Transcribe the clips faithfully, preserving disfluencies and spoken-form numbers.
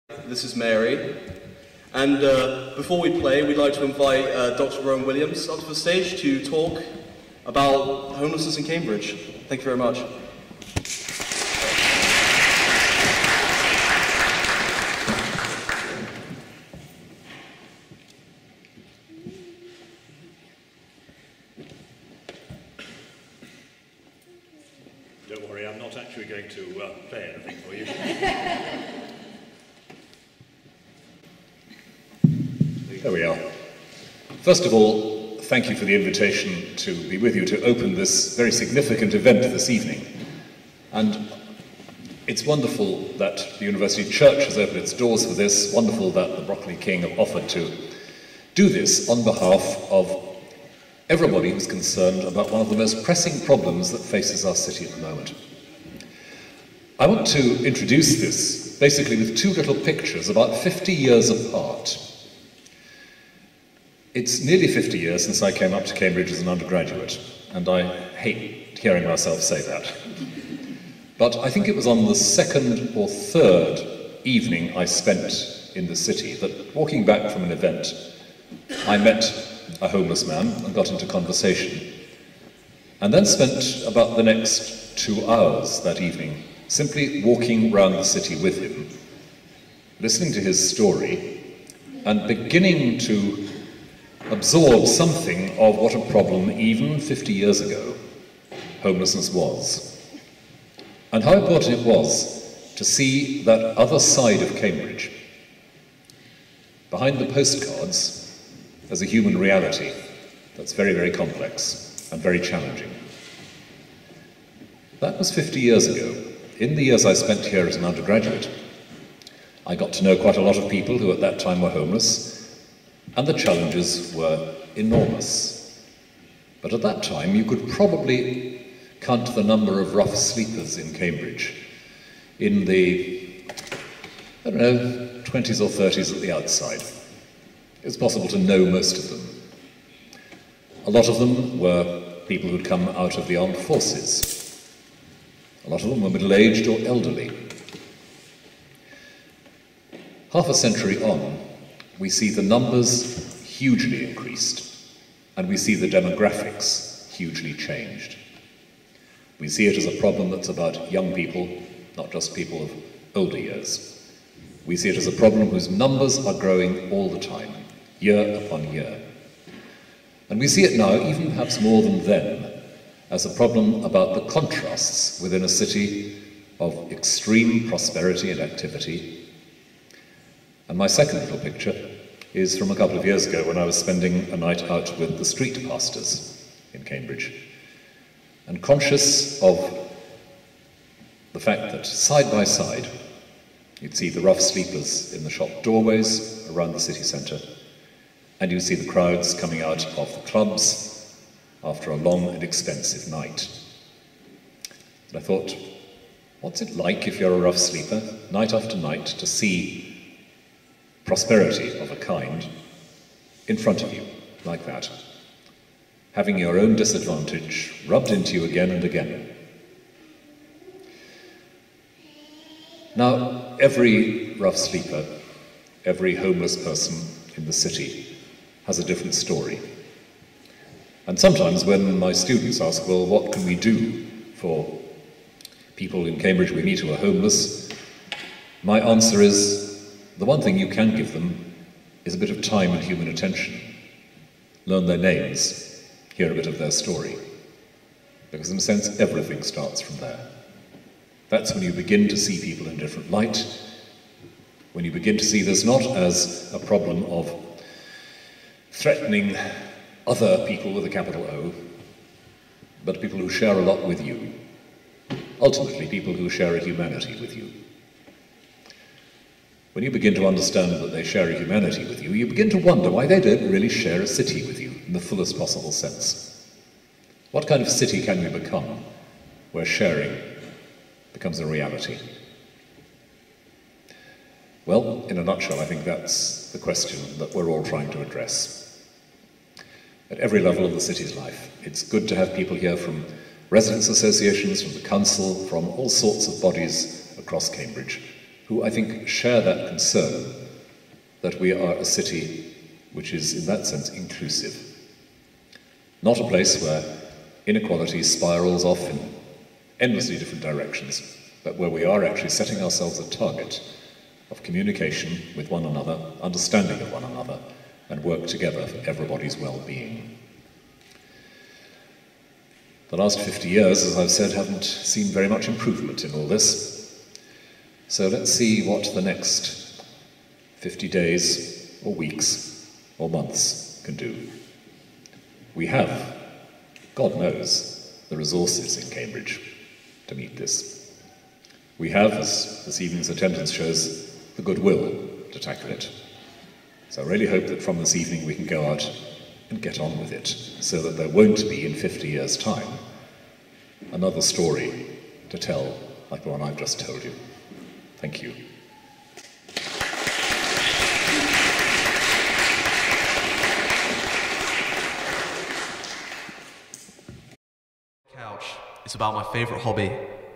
This is Mary. And uh, before we play, we'd like to invite uh, Doctor Rowan Williams onto the stage to talk about homelessness in Cambridge. Thank you very much. Don't worry, I'm not actually going to uh, play anything for you. There we are. First of all, thank you for the invitation to be with you to open this very significant event this evening. And it's wonderful that the University Church has opened its doors for this, wonderful that the Broccoli King have offered to do this on behalf of everybody who's concerned about one of the most pressing problems that faces our city at the moment. I want to introduce this basically with two little pictures about fifty years apart. It's nearly fifty years since I came up to Cambridge as an undergraduate, and I hate hearing myself say that. But I think it was on the second or third evening I spent in the city that, walking back from an event, I met a homeless man and got into conversation, and then spent about the next two hours that evening simply walking round the city with him, listening to his story, and beginning to absorb something of what a problem even fifty years ago homelessness was, and how important it was to see that other side of Cambridge. Behind the postcards, there's a human reality that's very, very complex and very challenging. That was fifty years ago. In the years I spent here as an undergraduate, I got to know quite a lot of people who at that time were homeless, and the challenges were enormous. But at that time, you could probably count the number of rough sleepers in Cambridge in the, I don't know, twenties or thirties at the outside. It's possible to know most of them. A lot of them were people who'd come out of the armed forces. A lot of them were middle-aged or elderly. Half a century on, we see the numbers hugely increased, and we see the demographics hugely changed. We see it as a problem that's about young people, not just people of older years. We see it as a problem whose numbers are growing all the time, year upon year. And we see it now, even perhaps more than then, as a problem about the contrasts within a city of extreme prosperity and activity. And my second little picture is from a couple of years ago when I was spending a night out with the street pastors in Cambridge, and conscious of the fact that side by side you'd see the rough sleepers in the shop doorways around the city centre, and you'd see the crowds coming out of the clubs after a long and expensive night. And I thought, what's it like if you're a rough sleeper, night after night, to see prosperity of a kind in front of you, like that, having your own disadvantage rubbed into you again and again. Now, every rough sleeper, every homeless person in the city has a different story. And sometimes when my students ask, well, what can we do for people in Cambridge we meet who are homeless, my answer is, the one thing you can give them is a bit of time and human attention. Learn their names, hear a bit of their story. Because in a sense, everything starts from there. That's when you begin to see people in a different light, when you begin to see this not as a problem of threatening other people with a capital O, but people who share a lot with you. Ultimately, people who share a humanity with you. When you begin to understand that they share a humanity with you, you begin to wonder why they don't really share a city with you in the fullest possible sense. What kind of city can we become where sharing becomes a reality? Well, in a nutshell, I think that's the question that we're all trying to address. At every level of the city's life, it's good to have people here from residents' associations, from the council, from all sorts of bodies across Cambridge, who I think share that concern that we are a city which is, in that sense, inclusive. Not a place where inequality spirals off in endlessly different directions, but where we are actually setting ourselves a target of communication with one another, understanding of one another, and work together for everybody's well-being. The last fifty years, as I've said, haven't seen very much improvement in all this. So let's see what the next fifty days, or weeks, or months can do. We have, God knows, the resources in Cambridge to meet this. We have, as this evening's attendance shows, the goodwill to tackle it. So I really hope that from this evening we can go out and get on with it, so that there won't be, in fifty years' time, another story to tell like the one I've just told you. Thank you. Couch. It's about my favorite hobby.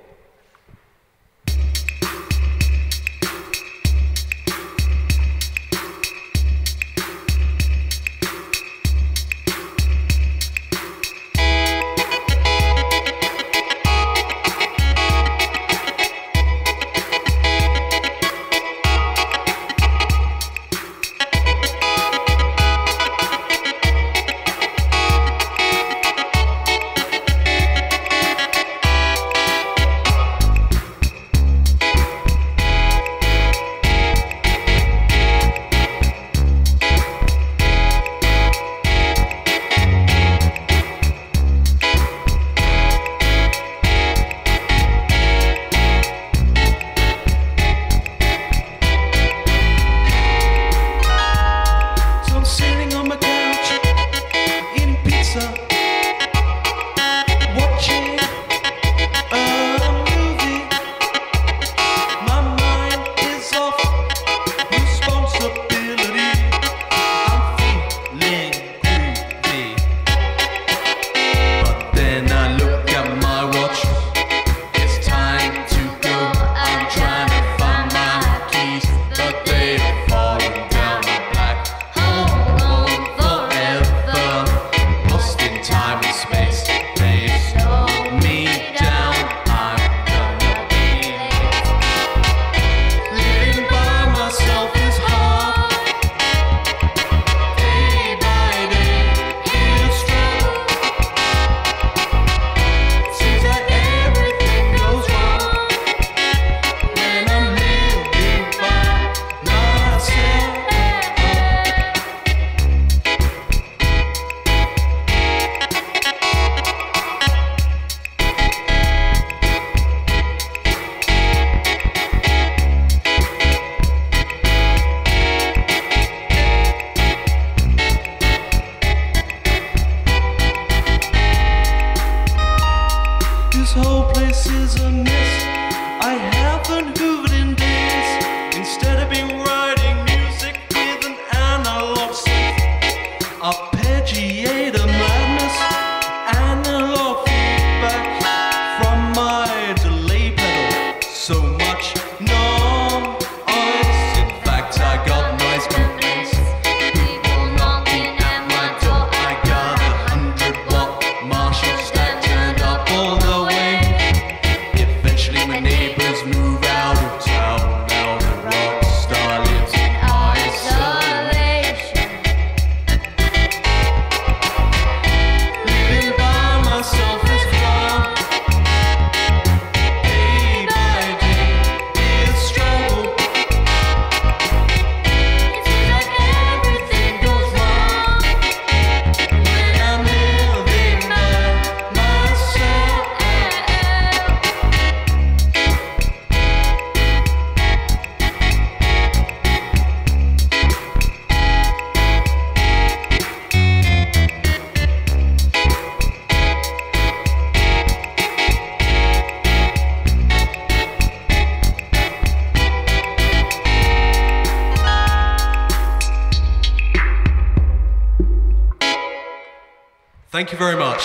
Thank you very much.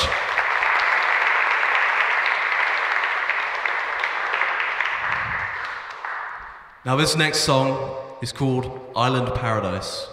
Now this next song is called Island Paradise.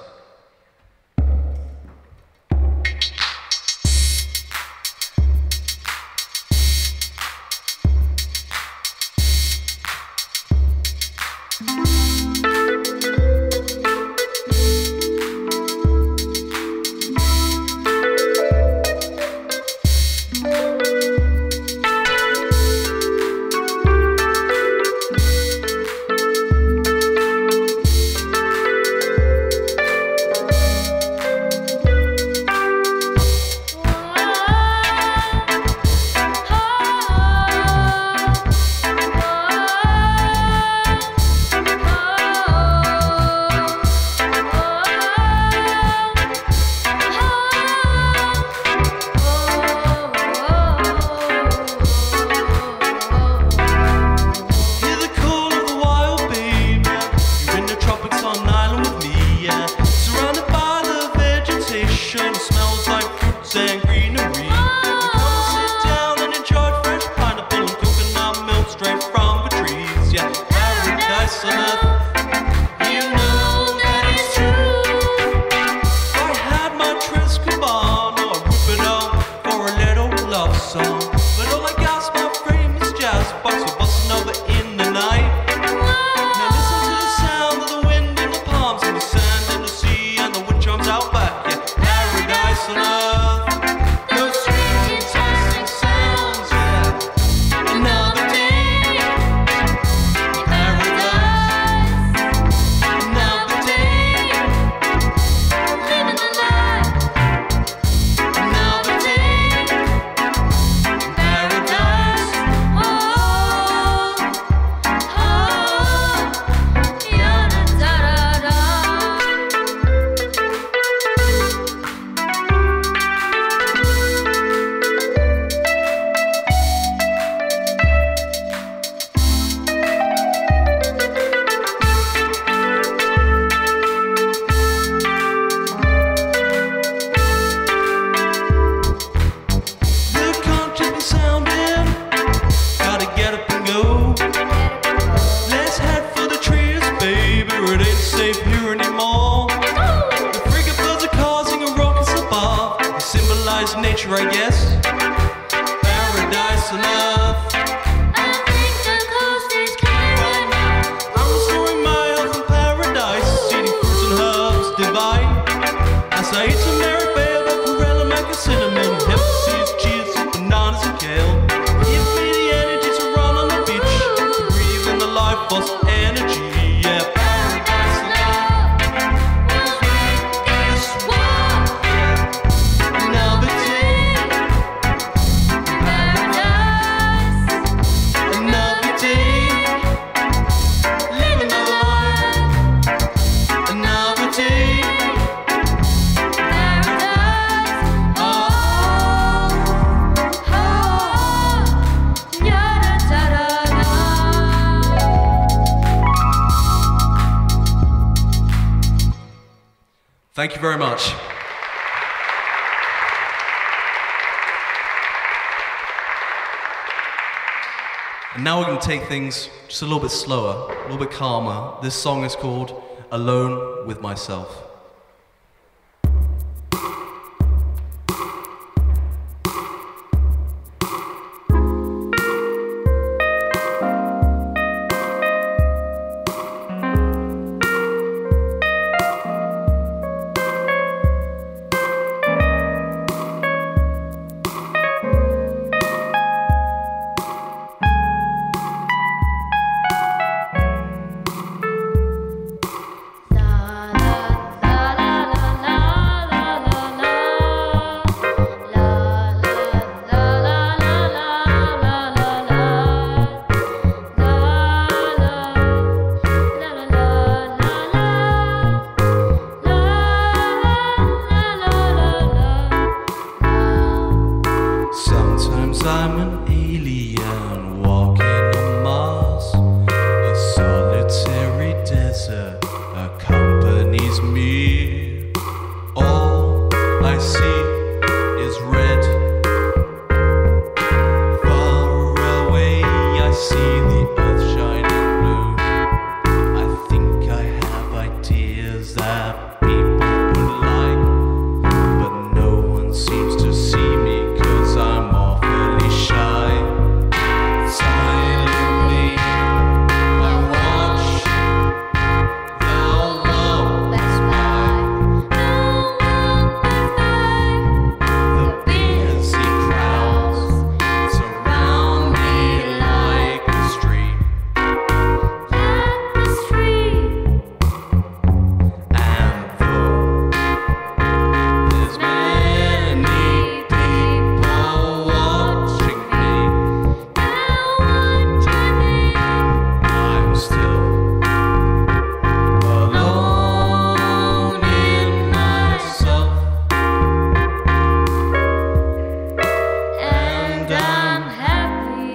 Thank you very much. And now we're going to take things just a little bit slower, a little bit calmer. This song is called Alone with Myself. I places that people would like, but no one seems to see me 'cause I'm awfully shy. Silently I watch the world pass by. The busy crowds surround me like a street. And though there's many people watching me, I'm still alone in myself, and I'm happy.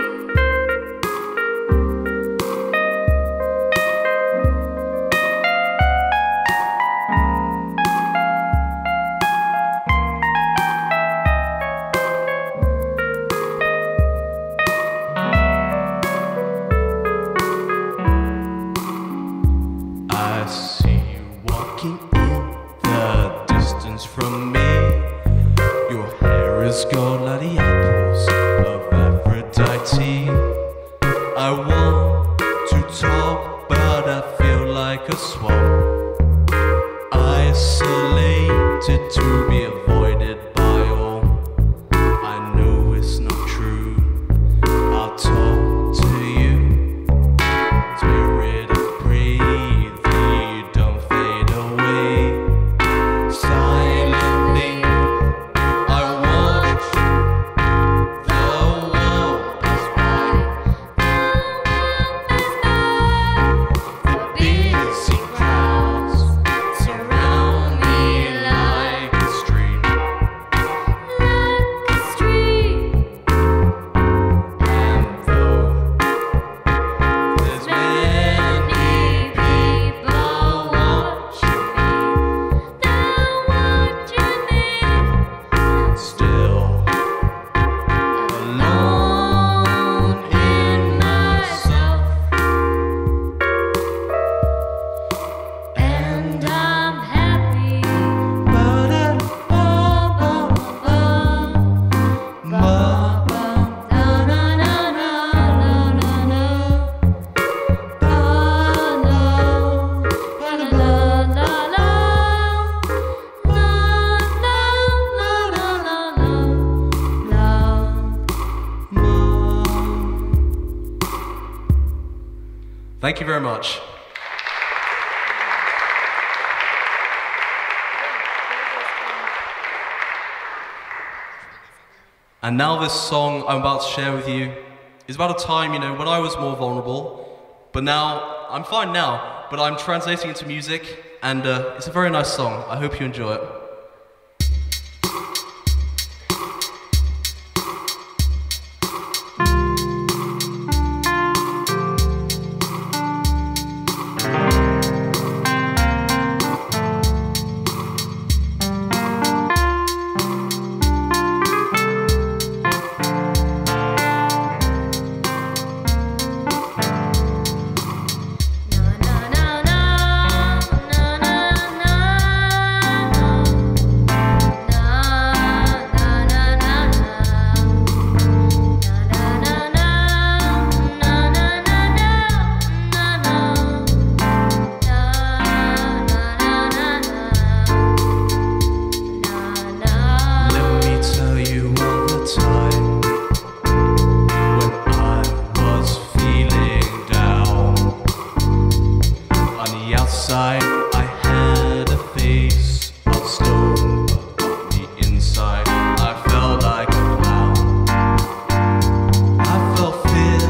I see you walking in the distance from me. Your hair is gold like the apples of Aphrodite. I want to talk, but I feel like a swamp, isolated to be avoided by all. I know it's not true. I'll talk to you. Spirit of breathe, you don't fade away. Silently I watch the world pass by. The busy crowds surround me like a street. And though there's many people watching me, still alone in myself, and I'm happy. Thank you very much. And now this song I'm about to share with you is about a time, you know, when I was more vulnerable, but now, I'm fine now, but I'm translating it to music, and uh, it's a very nice song. I hope you enjoy it. Outside, I had a face of stone, but on the inside, I felt like a clown. I felt fear,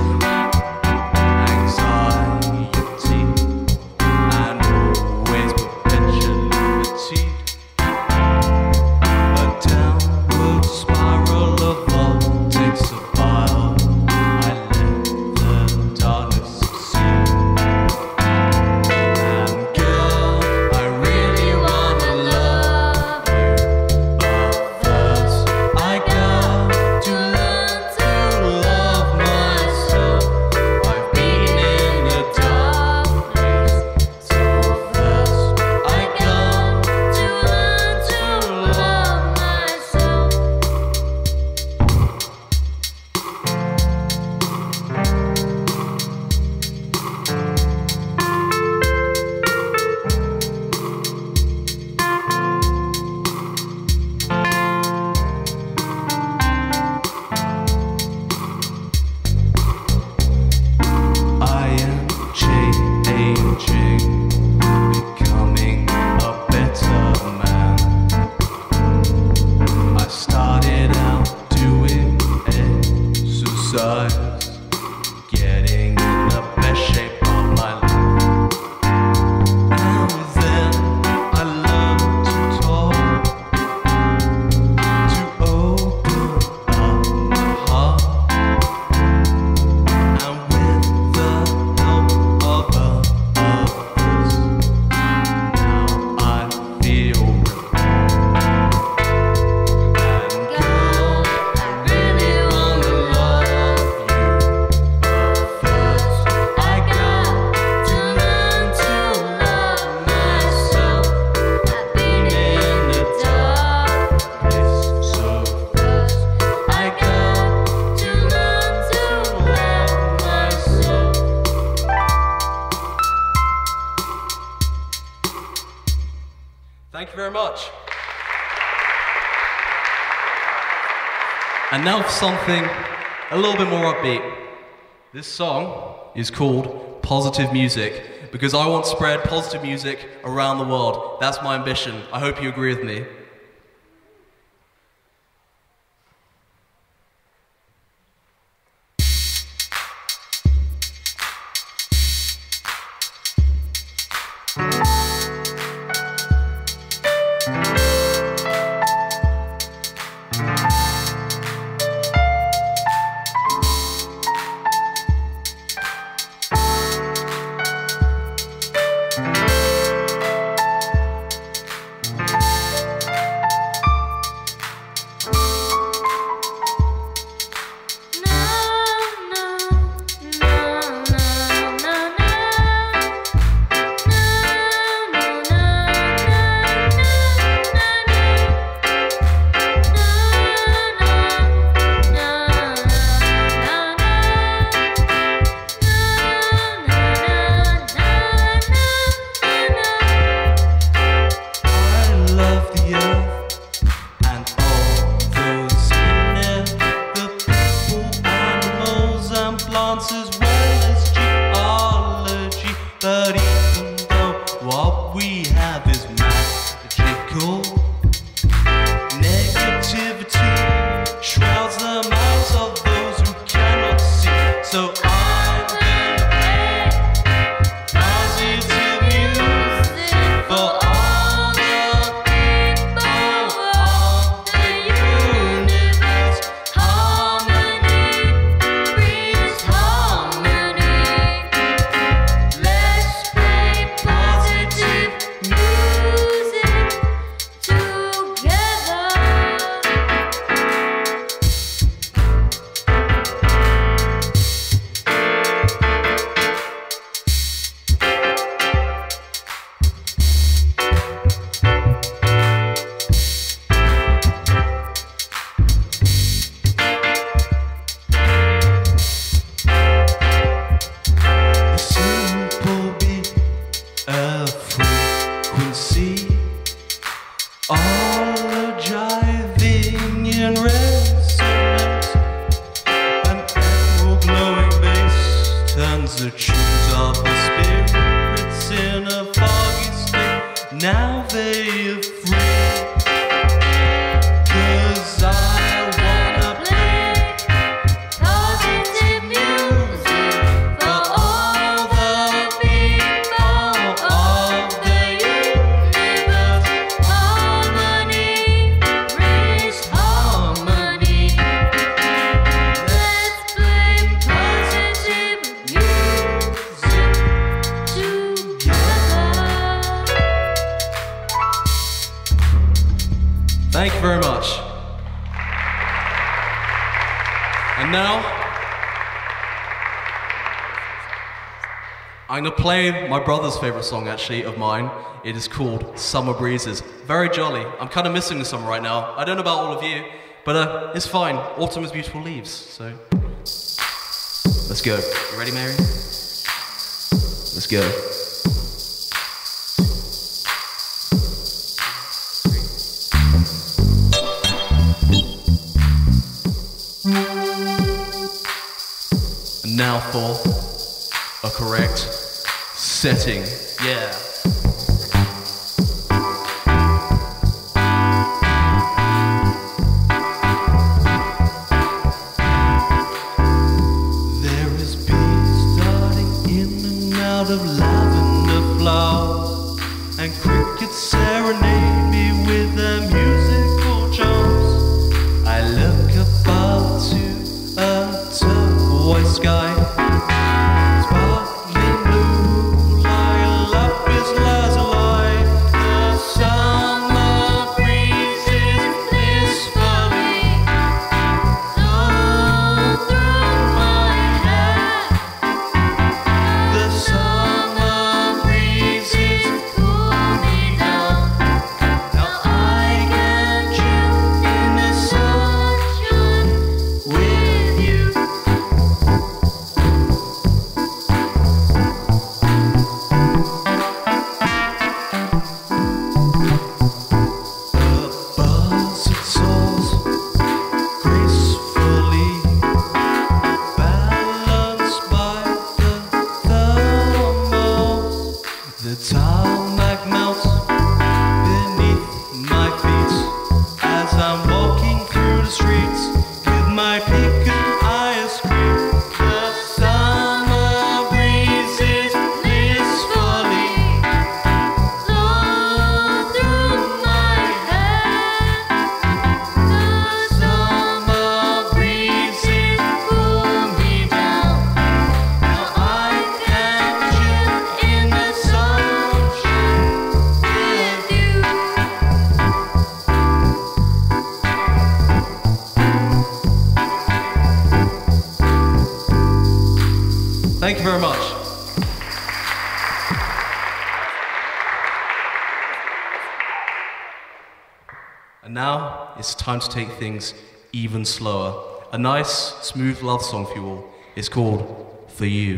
anxiety, and always perpetually fatigued. A downward spiral of vortex of bile. I let the darkness succeed. And girl, Thank you very much. And now for something a little bit more upbeat. This song is called Positive Music because I want to spread positive music around the world. That's my ambition. I hope you agree with me. Thank you very much. And now, I'm going to play my brother's favorite song, actually, of mine. It is called Summer Breezes. Very jolly. I'm kind of missing the summer right now. I don't know about all of you, but uh, it's fine. Autumn is beautiful leaves, so let's go. You ready, Mary? Let's go. And now for a correct setting. Yeah. There is bees darting in and out of lavender flowers, and crickets serenade me with their musical charms. I look above to a turquoise sky, sparkling blue like a lapis you very much. And now it's time to take things even slower. A nice, smooth love song for you all. It's called For You.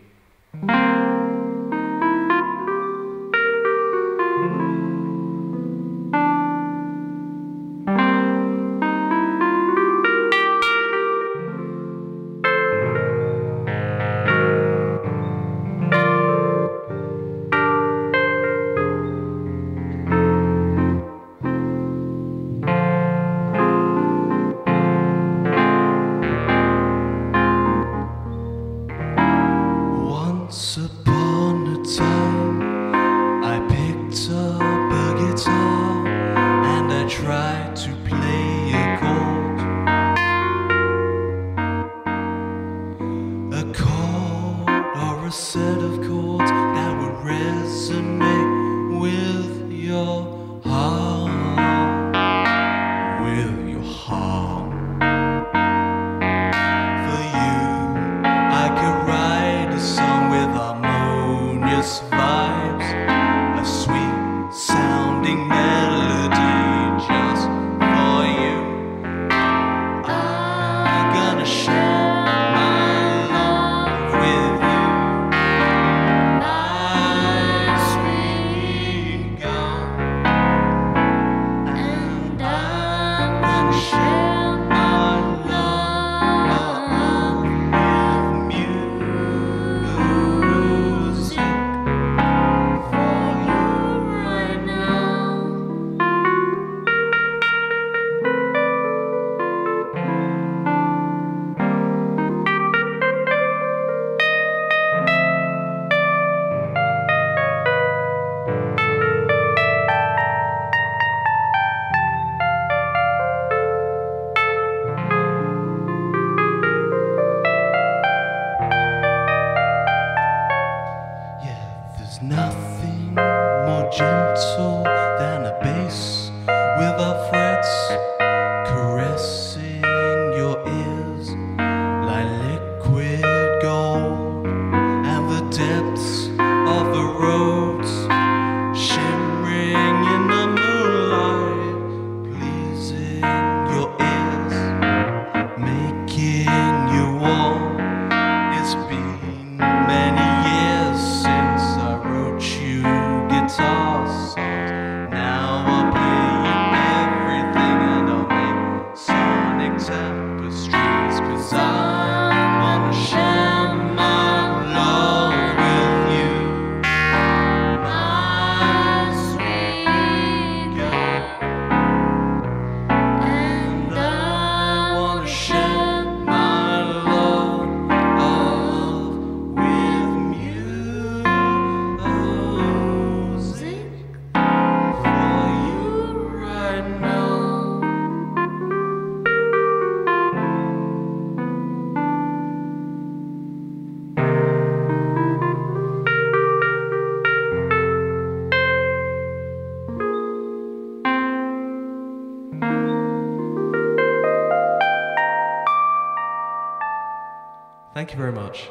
Thank you very much.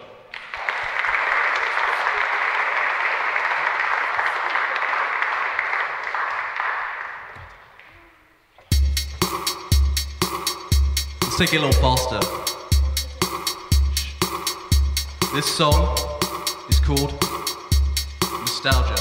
Let's take it a little faster. This song is called Nostalgia.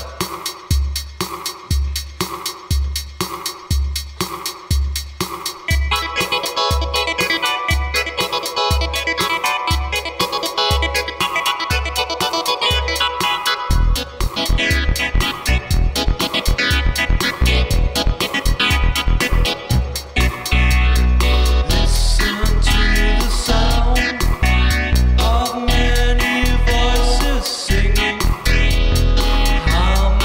Singing, how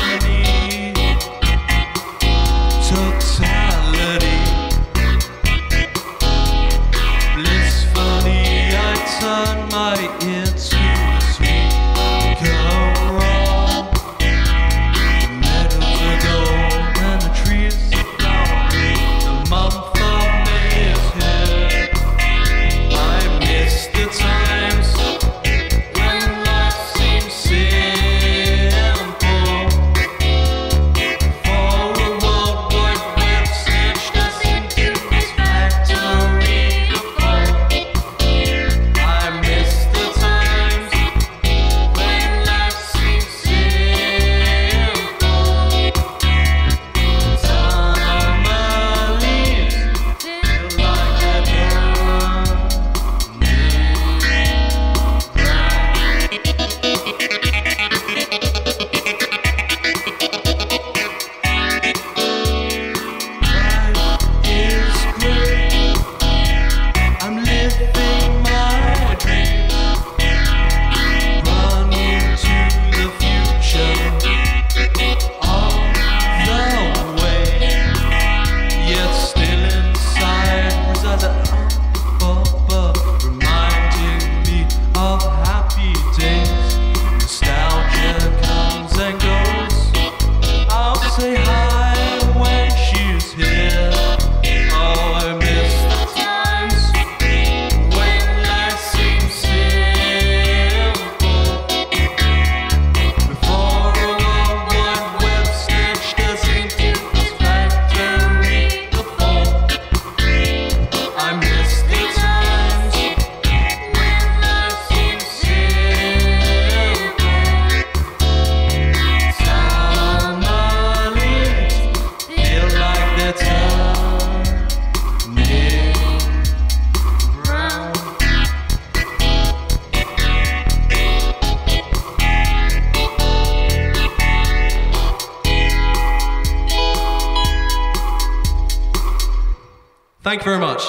Thank you very much.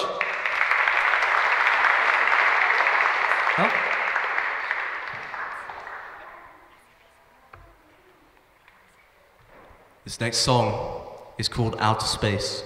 Huh? This next song is called Outer Space.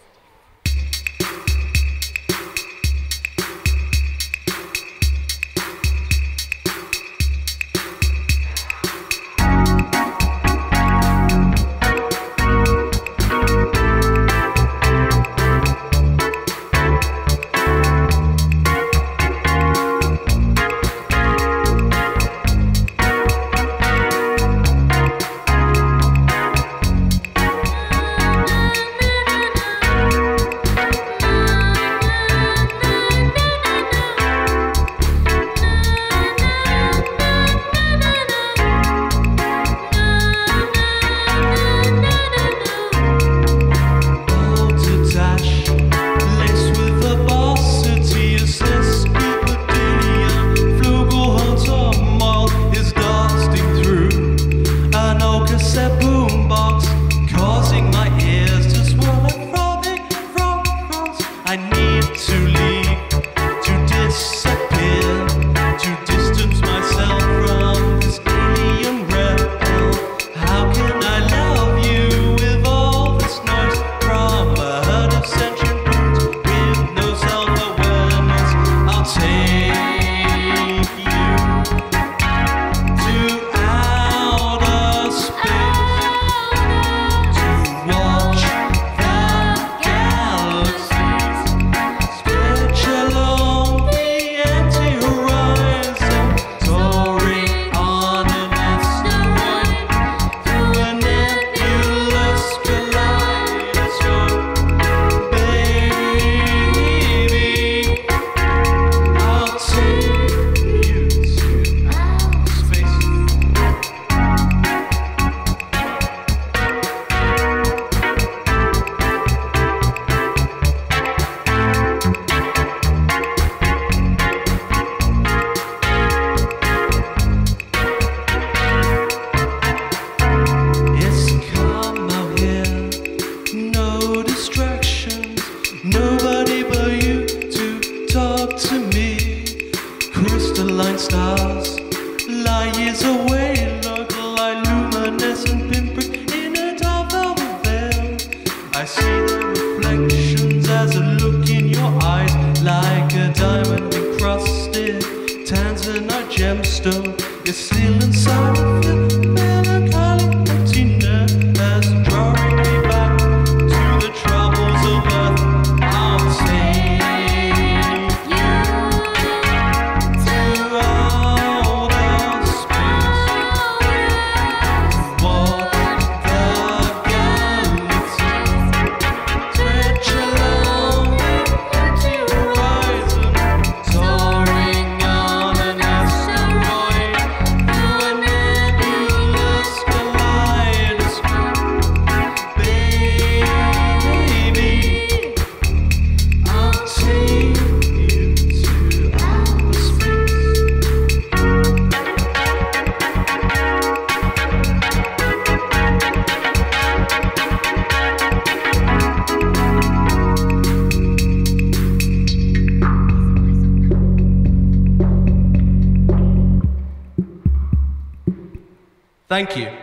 Thank you.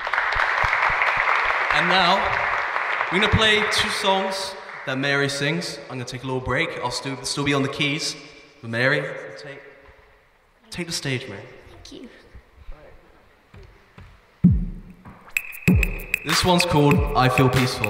And now, we're going to play two songs that Mary sings. I'm going to take a little break. I'll still, still be on the keys. But Mary, take, take the stage, Mary. Thank you. This one's called I Feel Peaceful.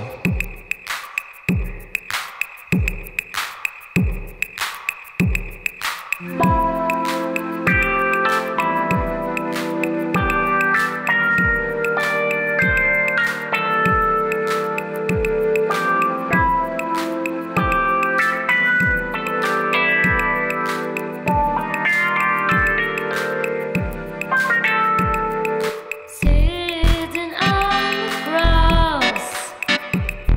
Sitting on the grass,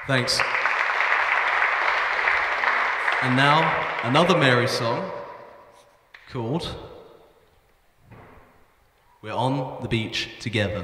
Thanks. And now, another Mary song called We're on the Beach Together.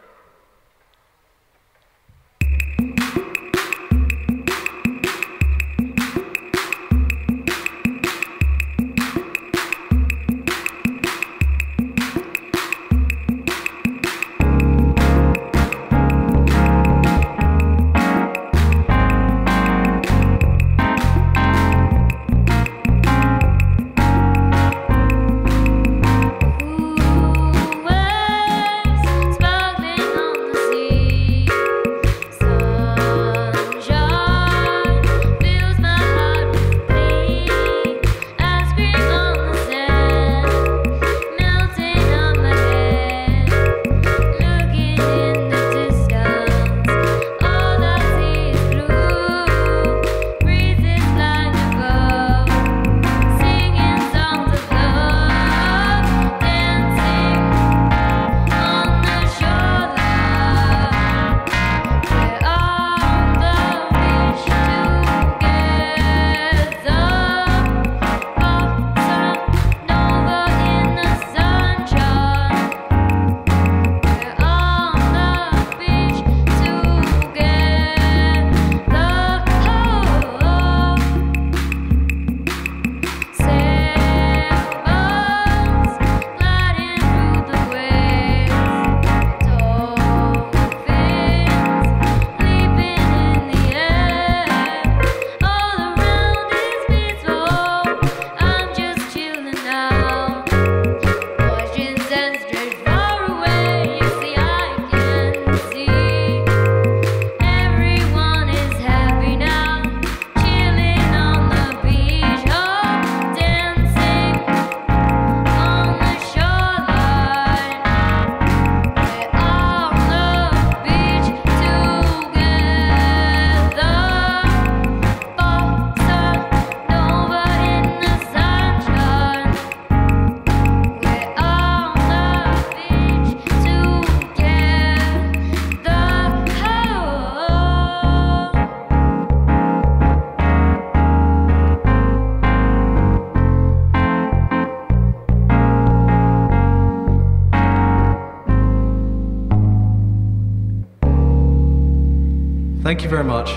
Thank you very much.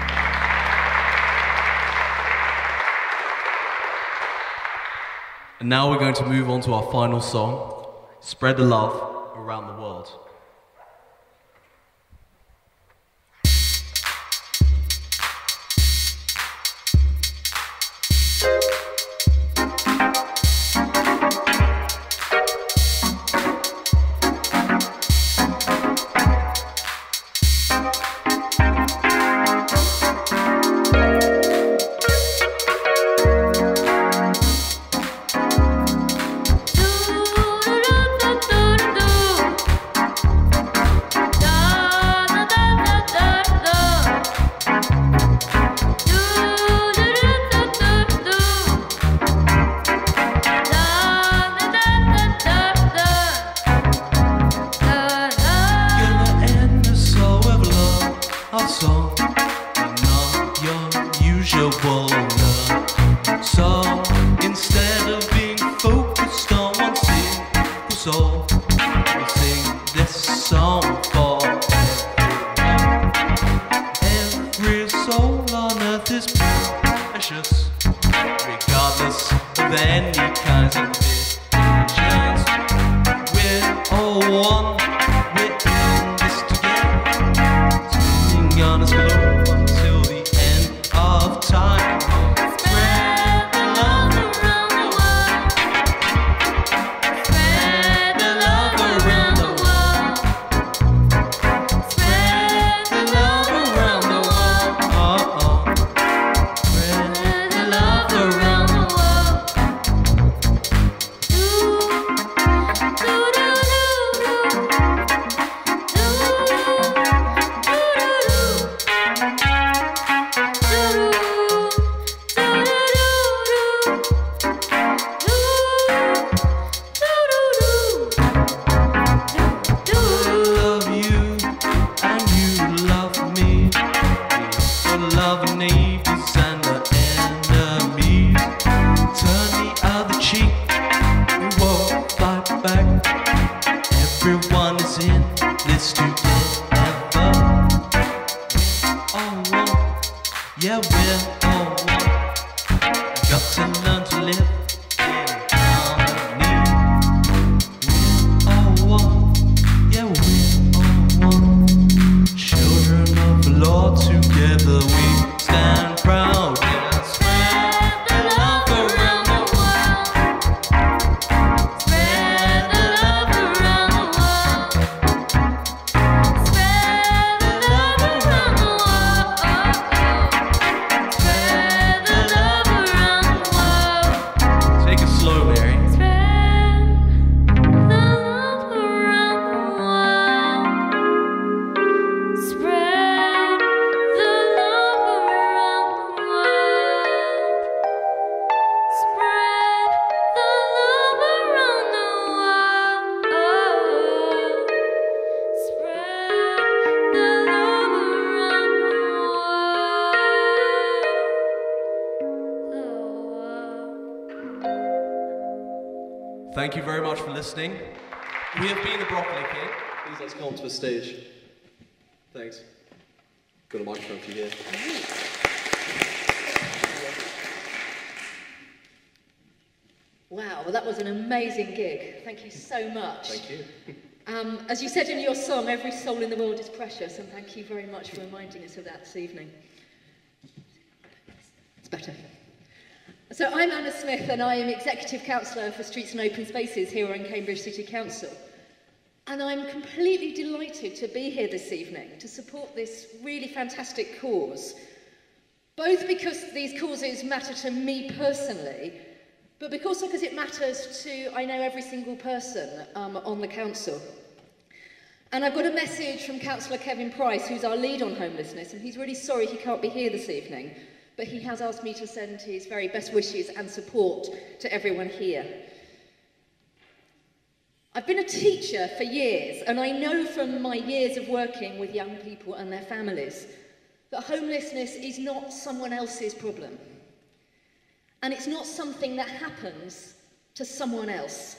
And now we're going to move on to our final song, Spread the Love Around the World. Do, do, do, do, do, do. yeah, we're all one. Got to learn to live in harmony. We're all one, yeah, we're all one. Children of the Lord, together we stand proud. Yeah, spread the love around the world. Spread the love around the world. Spread the love around the world. Spread the love around the world. Take it slow, Mary. Spread the love around the world. Spread the love around the world. Spread the love around the world. Spread the love around the world. Thank you very much for listening. We have been the Broccoli King. Please let's come onto the stage. Thanks. Got a microphone for you here. Wow, well that was an amazing gig. Thank you so much. Thank you. Um, as you said in your song, every soul in the world is precious, and thank you very much for reminding us of that this evening. It's better. So I'm Anna Smith, and I am Executive Councillor for Streets and Open Spaces here in Cambridge City Council. And I'm completely delighted to be here this evening to support this really fantastic cause, both because these causes matter to me personally, but because, because it matters to, I know, every single person um, on the council. And I've got a message from Councillor Kevin Price, who's our lead on homelessness, and he's really sorry he can't be here this evening, but he has asked me to send his very best wishes and support to everyone here. I've been a teacher for years, and I know from my years of working with young people and their families that homelessness is not someone else's problem. And it's not something that happens to someone else.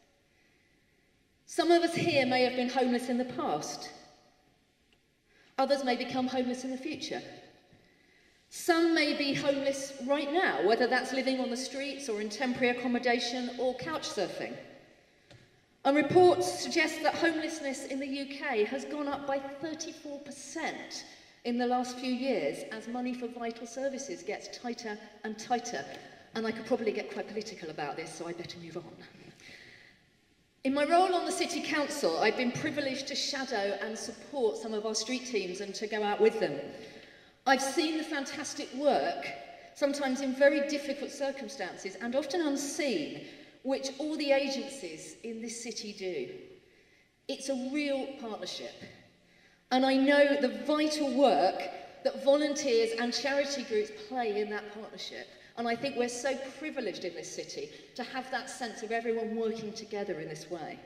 Some of us here may have been homeless in the past. Others may become homeless in the future. Some may be homeless right now, whether that's living on the streets or in temporary accommodation or couch surfing. And reports suggest that homelessness in the U K has gone up by thirty-four percent in the last few years as money for vital services gets tighter and tighter. And I could probably get quite political about this, so I better move on. In my role on the City Council, I've been privileged to shadow and support some of our street teams and to go out with them. I've seen the fantastic work, sometimes in very difficult circumstances and often unseen, which all the agencies in this city do. It's a real partnership. And I know the vital work that volunteers and charity groups play in that partnership. And I think we're so privileged in this city to have that sense of everyone working together in this way.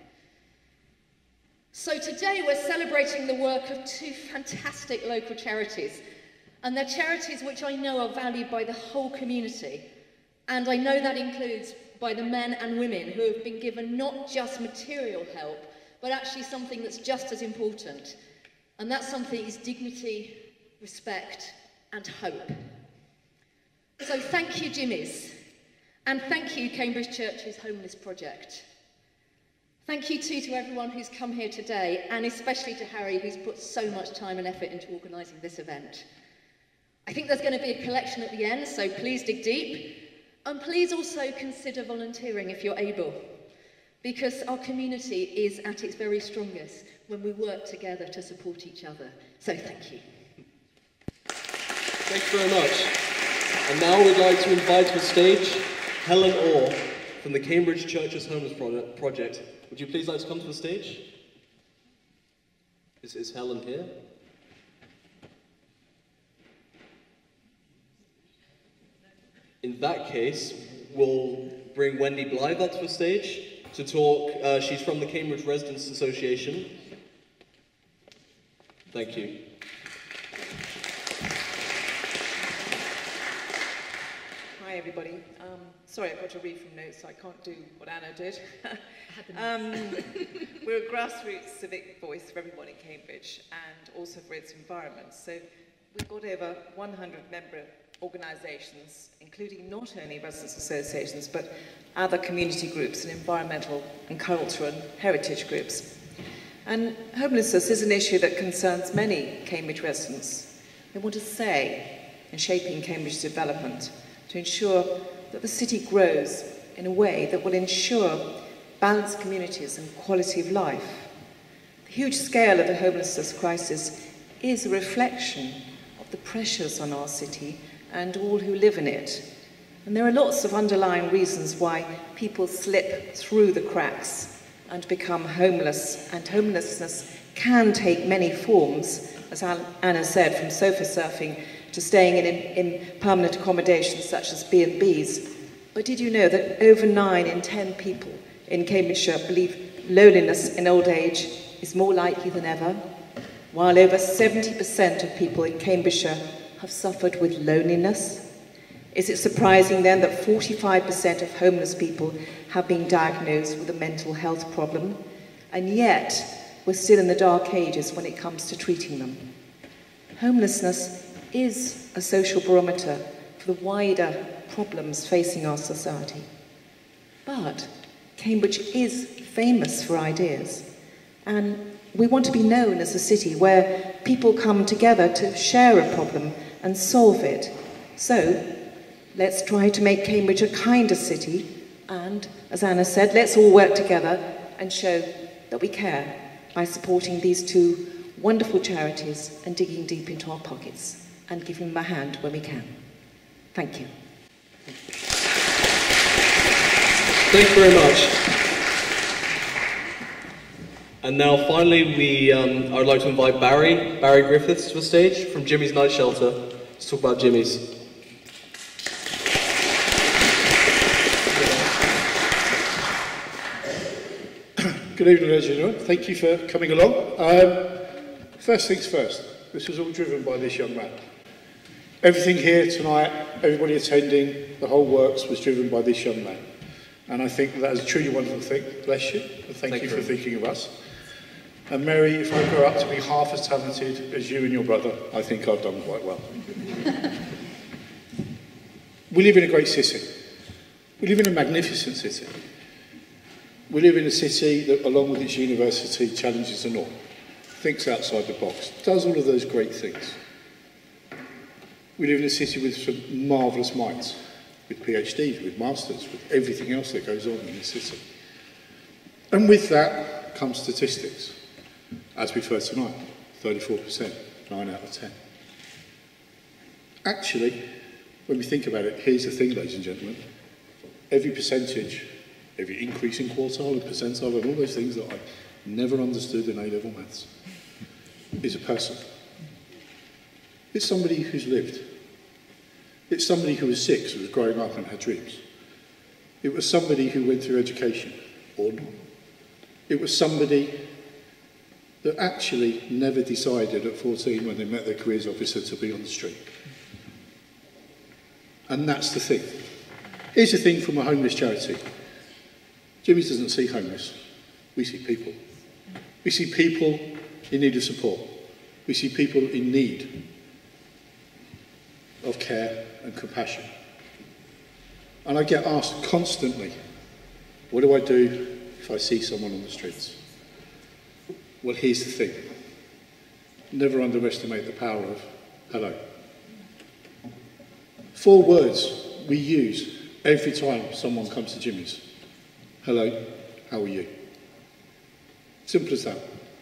So today we're celebrating the work of two fantastic local charities. And they're charities which I know are valued by the whole community. And I know that includes by the men and women who have been given not just material help, but actually something that's just as important. And that something is dignity, respect, and hope. So thank you, Jimmy's, and thank you, Cambridge Church's Homeless Project. Thank you too to everyone who's come here today, and especially to Harry, who's put so much time and effort into organising this event. I think there's going to be a collection at the end, so please dig deep. And please also consider volunteering if you're able, because our community is at its very strongest when we work together to support each other. So thank you. Thank you very much. And now we'd like to invite to the stage Helen Orr from the Cambridge Church's Homeless Project. Would you please like to come to the stage? Is, is Helen here? In that case, we'll bring Wendy Blythe up to the stage to talk. Uh, she's from the Cambridge Residents Association. Thank you. Hi everybody. Um, sorry, I've got to read from notes, so I can't do what Anna did. um, we're a grassroots civic voice for everyone in Cambridge and also for its environment. So we've got over one hundred member organisations, including not only residents' associations, but other community groups and environmental and cultural and heritage groups. And homelessness is an issue that concerns many Cambridge residents. They want a say in shaping Cambridge development to ensure that the city grows in a way that will ensure balanced communities and quality of life. The huge scale of the homelessness crisis is a reflection of the pressures on our city and all who live in it. And there are lots of underlying reasons why people slip through the cracks and become homeless, and homelessness can take many forms, as Anna said, from sofa surfing to staying in, in permanent accommodations such as B and Bs. But did you know that over nine in ten people in Cambridgeshire believe loneliness in old age is more likely than ever, while over seventy percent of people in Cambridgeshire have suffered with loneliness? Is it surprising then that forty-five percent of homeless people have been diagnosed with a mental health problem, and yet we're still in the dark ages when it comes to treating them? Homelessness is a social barometer for the wider problems facing our society. But Cambridge is famous for ideas, and we want to be known as a city where people come together to share a problem and solve it. So let's try to make Cambridge a kinder city, and, as Anna said, let's all work together and show that we care by supporting these two wonderful charities and digging deep into our pockets and giving them a hand when we can. Thank you. Thank you very much. And now finally, we, um, I would like to invite Barry, Barry Griffiths to the stage from Jimmy's Night Shelter to talk about Jimmy's. Good evening, ladies and gentlemen. Thank you for coming along. Um, first things first, this was all driven by this young man. Everything here tonight, everybody attending, the whole works was driven by this young man. And I think that is a truly wonderful thing. Bless you. And thank, thank you, you for thinking of us. And Mary, if I grow up to be half as talented as you and your brother, I think I've done quite well. We live in a great city. We live in a magnificent city. We live in a city that, along with its university, challenges the norm, thinks outside the box, does all of those great things. We live in a city with some marvellous minds, with PhDs, with masters, with everything else that goes on in the city. And with that comes statistics, as we've heard tonight, thirty-four percent, nine out of ten. Actually, when we think about it, here's the thing, ladies and gentlemen, every percentage, every increase in quartile and percentile and all those things that I never understood in A-level maths is a person. It's somebody who's lived. It's somebody who was six, who was growing up and had dreams. It was somebody who went through education, or not. It was somebody that actually never decided at fourteen when they met their careers officer to be on the street. And that's the thing. Here's the thing from a homeless charity. Jimmy's doesn't see homeless. We see people. We see people in need of support. We see people in need of care and compassion. And I get asked constantly, what do I do if I see someone on the streets? Well, here's the thing. Never underestimate the power of hello. Four words we use every time someone comes to Jimmy's. Hello, how are you? Simple as that.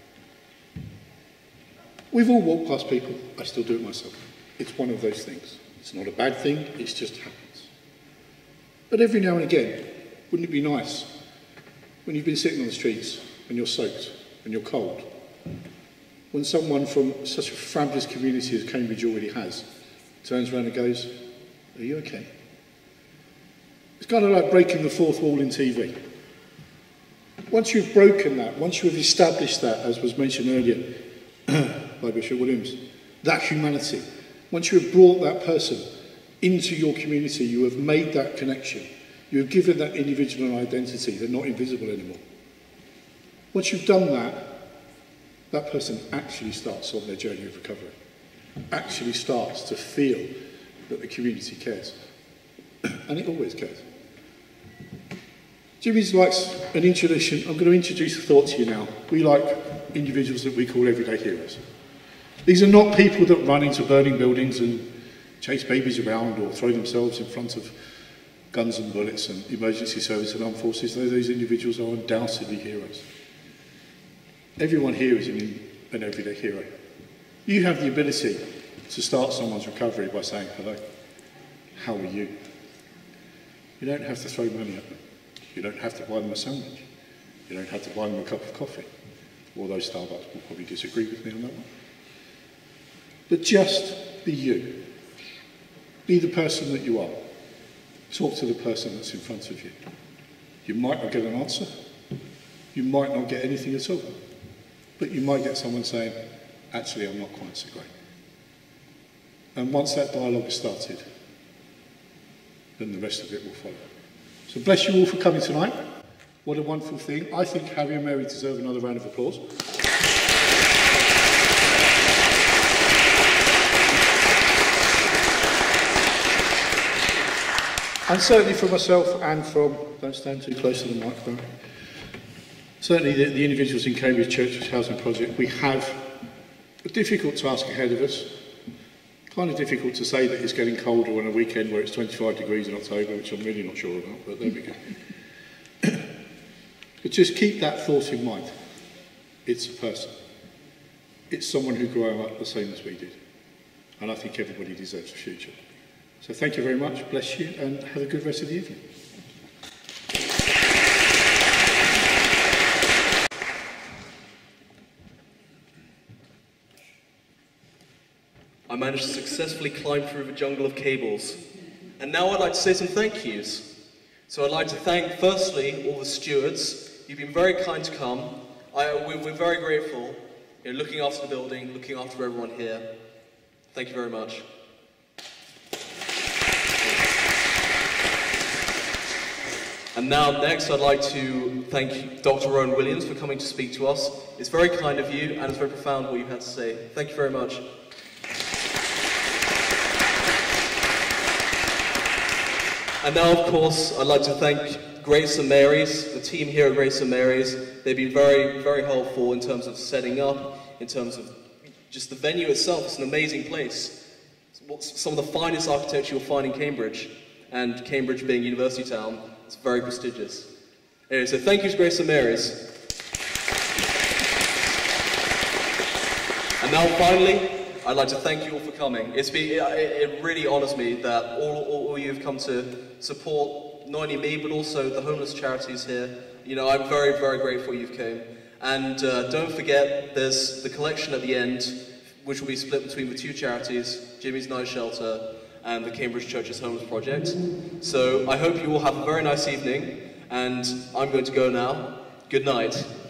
We've all walked past people. I still do it myself. It's one of those things. It's not a bad thing, it just happens. But every now and again, wouldn't it be nice when you've been sitting on the streets and you're soaked and you're cold, when someone from such a fabulous community as Cambridge already has turns around and goes, are you okay? It's kind of like breaking the fourth wall in T V. Once you've broken that, once you've established that, as was mentioned earlier by Bishop Williams, that humanity, once you have brought that person into your community, you have made that connection, you have given that individual an identity, they're not invisible anymore. Once you've done that, that person actually starts on their journey of recovery. actually starts to feel that the community cares. And it always cares. Jimmy's likes an introduction. I'm going to introduce a thought to you now. We like individuals that we call everyday heroes. These are not people that run into burning buildings and chase babies around or throw themselves in front of guns and bullets and emergency service and armed forces. Those individuals are undoubtedly heroes. Everyone here is an, an everyday hero. You have the ability to start someone's recovery by saying, hello, how are you? You don't have to throw money at them. You don't have to buy them a sandwich. You don't have to buy them a cup of coffee. Although Starbucks will probably disagree with me on that one. But just be you. Be the person that you are. Talk to the person that's in front of you. You might not get an answer. You might not get anything at all. But you might get someone saying, actually, I'm not quite so great. And once that dialogue is started, then the rest of it will follow. So bless you all for coming tonight. What a wonderful thing. I think Harry and Mary deserve another round of applause. And certainly for myself and from, don't stand too close to the microphone, certainly the, the individuals in Cambridge Church's Housing Project, we have a difficult task ahead of us. Kind of difficult to say that it's getting colder on a weekend where it's twenty-five degrees in October, which I'm really not sure about, but there we go. But just keep that thought in mind. It's a person. It's someone who grew up the same as we did. And I think everybody deserves a future. So thank you very much, bless you, and have a good rest of the evening. I managed to successfully climb through the jungle of cables. And now I'd like to say some thank yous. So I'd like to thank, firstly, all the stewards. You've been very kind to come. I, we're, we're very grateful. You know, looking after the building, looking after everyone here. Thank you very much. And now, next, I'd like to thank Doctor Rowan Williams for coming to speak to us. It's very kind of you, and it's very profound what you had to say. Thank you very much. And now, of course, I'd like to thank Grace and Mary's, the team here at Grace and Mary's. They've been very, very helpful in terms of setting up, in terms of just the venue itself. It's an amazing place. It's some of the finest architecture you'll find in Cambridge, and Cambridge being university town, it's very prestigious. Anyway, so thank you to Grace and Mary's. And now, finally, I'd like to thank you all for coming. It's been, it, it really honours me that all, all, all you have come to support not only me, but also the homeless charities here. You know, I'm very, very grateful you've came. And uh, don't forget, there's the collection at the end, which will be split between the two charities, Jimmy's Night Shelter and the Cambridge Church's Homeless Project. So I hope you all have a very nice evening, and I'm going to go now. Good night.